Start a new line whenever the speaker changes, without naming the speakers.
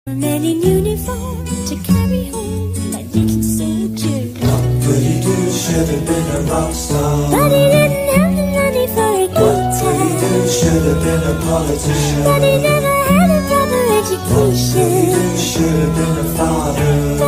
Man in uniform to carry home my little soldier.
Goody Two should have been a rock star,
But he didn't have the money for a guitar.
Goody Two should have been a politician,
But he never had a proper education.
Goody Two should have been a father.